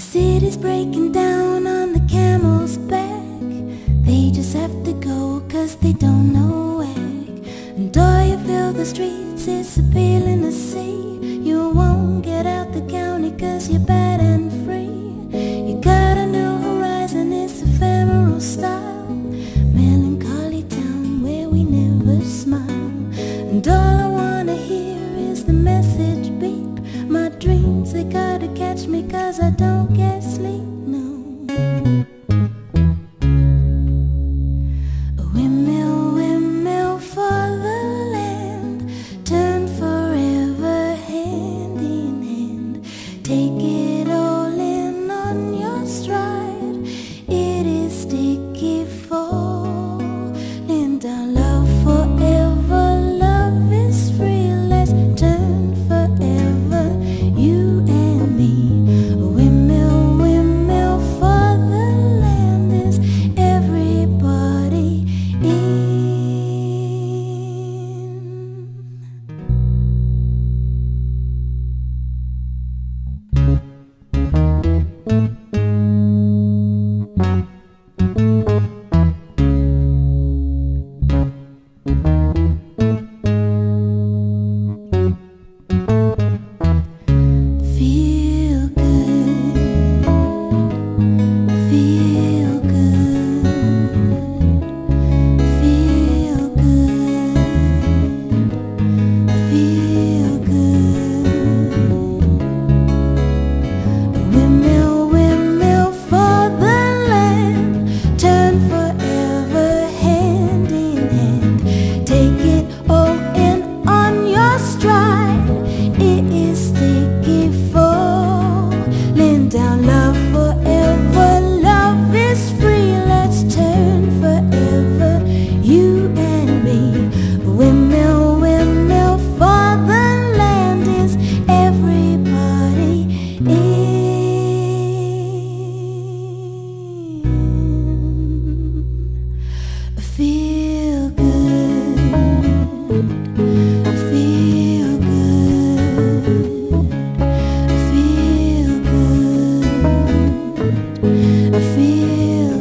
city's breaking down on the camel's back. They just have to go 'cause they don't know where. And all you feel the streets, it's appealing to see. You won't get out the county 'cause you're bad and free. You got a new horizon, it's ephemeral style. Melancholy town where we never smile. And all I wanna hear is the message beep. My dreams, they gotta catch me 'cause I don't get sleep, no. A windmill, windmill for the land. Turn forever hand in hand. Take it all in on your stride. It is sticky falling down. Love forever, love is free. Let's turn forever, you and me. A windmill, windmill for the land. Is everybody in? Feel good, feel good, feel good, feel good. Windmill, windmill for the land. Turn forever hand in hand. Take it all in on your stride. It is sticky falling down. Love forever, love is free. Let's turn forever, you and me. Windmill, windmill for the land. Is everybody in? Feel good, feel good, feel good, feel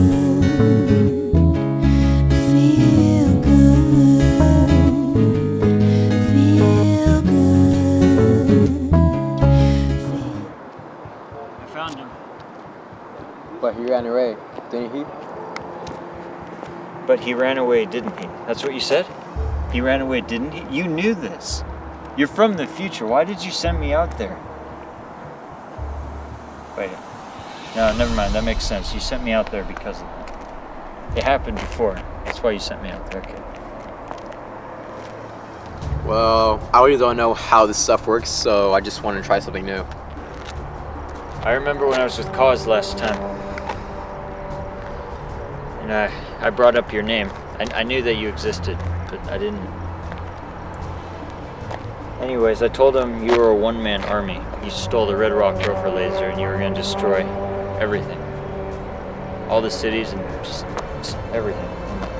I found him. But he ran away, didn't he? But he ran away, didn't he? That's what you said? He ran away, didn't he? You knew this. You're from the future. Why did you send me out there? Wait. No, never mind. That makes sense. You sent me out there because of that. It happened before. That's why you sent me out there. Okay. Well, I really don't know how this stuff works, so I just want to try something new. I remember when I was with Cause last time. And I brought up your name. I knew that you existed, but I didn't. Anyways, I told him you were a one-man army. You stole the Red Rock Rover laser and you were going to destroy everything. All the cities and just everything.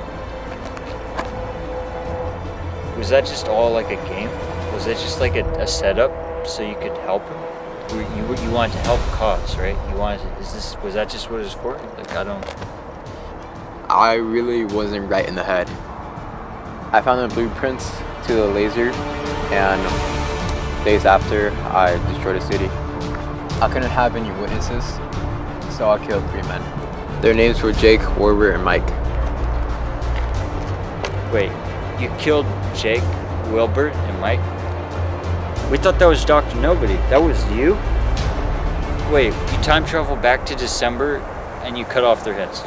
Was that just all like a game? Was it just like a setup so you could help him? You wanted to help Cause, right? You wanted to, was that just what it was for? Like, I really wasn't right in the head. I found the blueprints to the laser, and days after, I destroyed the city. I couldn't have any witnesses, so I killed 3 men. Their names were Jake, Warbert, and Mike. Wait, you killed Jake, Wilbert, and Mike? We thought that was Dr. Nobody. That was you? Wait, you time travel back to December and you cut off their heads.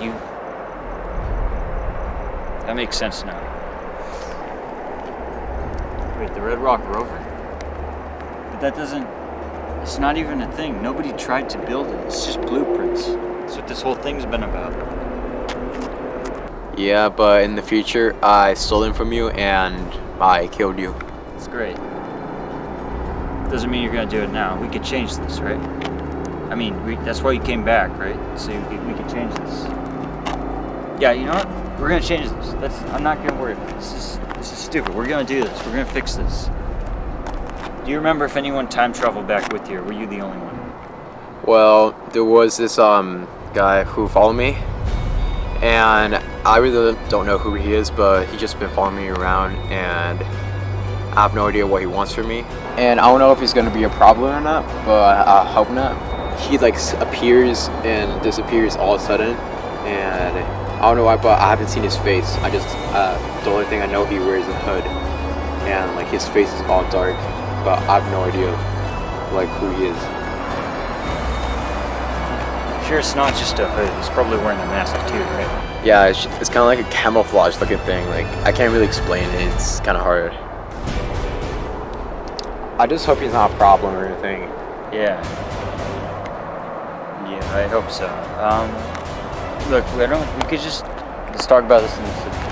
That makes sense now. Wait, the Red Rock Rover? But that doesn't... It's not even a thing. Nobody tried to build it. It's just blueprints. That's what this whole thing's been about. Yeah, but in the future, I stole them from you and I killed you. It's great. Doesn't mean you're gonna do it now. We could change this, right? I mean, that's why you came back, right? So we could change this. Yeah, you know what? We're gonna change this. I'm not gonna worry about it. This is stupid. We're gonna do this. We're gonna fix this. Do you remember if anyone time traveled back with you, or were you the only one? Well, there was this guy who followed me, and I really don't know who he is, but he just been following me around, and I have no idea what he wants from me. And I don't know if he's gonna be a problem or not, but I hope not. He like appears and disappears all of a sudden, and I don't know why, but I haven't seen his face. I just the only thing I know, he wears a hood, and like his face is all dark, but I have no idea like who he is. Sure, it's not just a hood. He's probably wearing a mask too, right? Yeah, it's kind of like a camouflage looking thing. Like, I can't really explain it. It's kind of hard. I just hope he's not a problem or anything. Yeah. Yeah, I hope so. Look, we could just let's talk about this in the